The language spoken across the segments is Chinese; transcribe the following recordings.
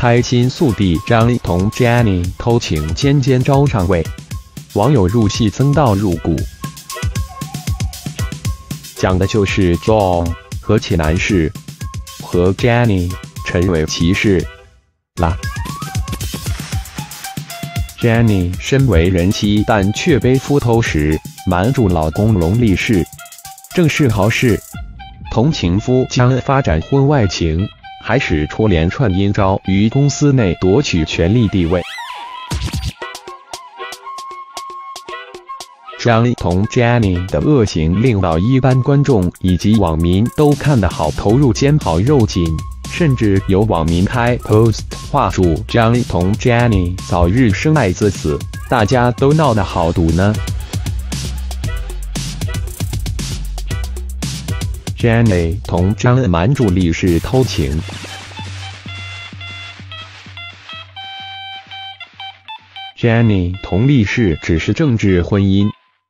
开心速递张同 Jennie 偷情尖尖招上位，网友入戏增到入骨。讲的就是 John 和其男士和 Jennie 陈伟奇事啦。Jennie 身为人妻，但却背夫偷食，瞒住老公龙立士，正是好事。同情夫将发展婚外情，还使出连串阴招于公司内夺取权力地位。张同 Jennie 的恶行令到一般观众以及网民都看得好投入兼好肉紧，甚至有网民开 post 话祝张同 Jennie 早日生爱子死，大家都闹得好毒呢。Jennie 同张瞒住立士偷情。Jennie 同立士只是政治婚姻，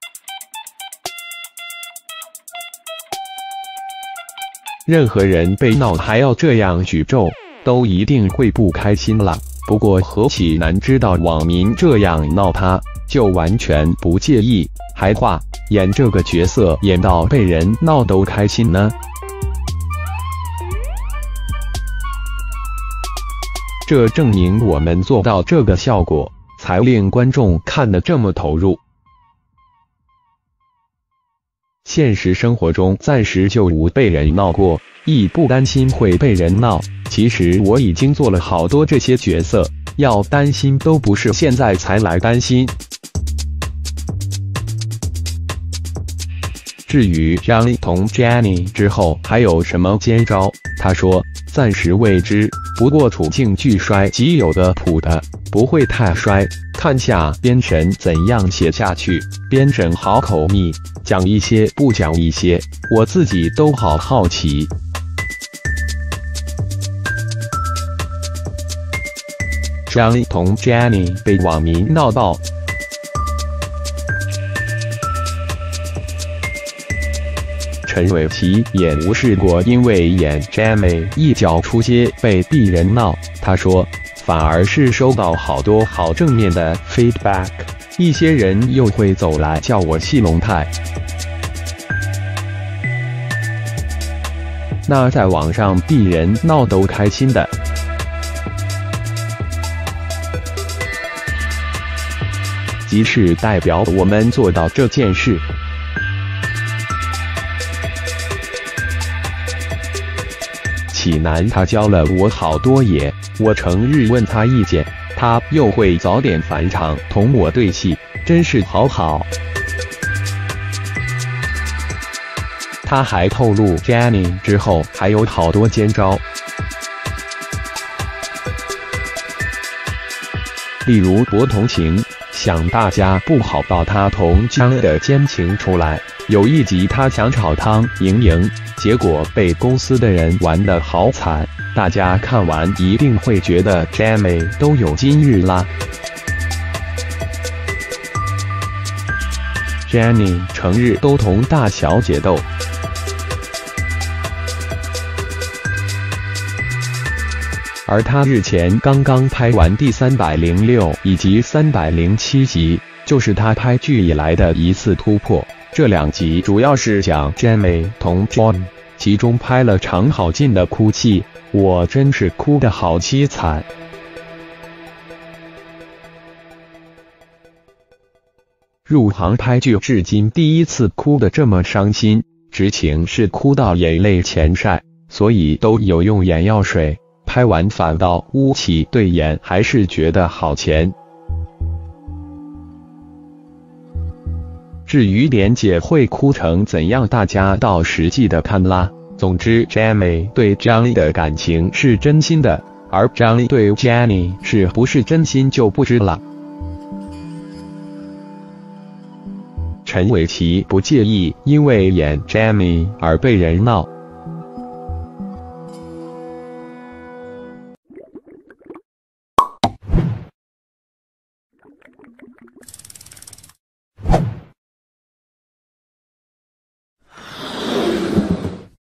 任何人被闹还要这样举咒，都一定会不开心了。不过何其难知道网民这样闹他，就完全不介意，还话演这个角色演到被人闹都开心呢。这证明我们做到这个效果，才令观众看得这么投入。现实生活中暂时就无被人闹过，亦不担心会被人闹。其实我已经做了好多这些角色，要担心都不是现在才来担心。至于张同 Jennie 之后还有什么奸招，他说暂时未知，不过处境巨衰即有的谱的，不会太衰。看下编审怎样写下去，编审好口蜜，讲一些不讲一些，我自己都好好奇。张同 Jennie 被网民闹爆，陈伟奇也无视过因为演 Jennie 一脚出街被鄙人闹，他说反而是收到好多好正面的 feedback， 一些人又会走来叫我戏龙泰。那在网上鄙人闹都开心的。即是代表我们做到这件事。启南他教了我好多也，我成日问他意见，他又会早点返场同我对戏，真是好好。他还透露 Jennie 之后还有好多奸招，例如博同情，想大家不好爆他同张的奸情出来。有一集他想炒汤莹莹，结果被公司的人玩得好惨，大家看完一定会觉得 Jennie 都有今日啦。Jennie 成日都同大小姐斗，而他日前刚刚拍完第306以及307集，就是他拍剧以来的一次突破。这两集主要是讲 Jennie 同 John， 其中拍了场好劲的哭戏，我真是哭得好凄惨。入行拍剧至今第一次哭得这么伤心，执情是哭到眼泪前晒，所以都有用眼药水，拍完反倒捂起对眼，还是觉得好甜。至于莲姐会哭成怎样，大家到实际的看啦。总之 Jennie 对张的感情是真心的，而张对 Jennie 是不是真心就不知了。陈伟奇不介意因为演 Jennie 而被人闹，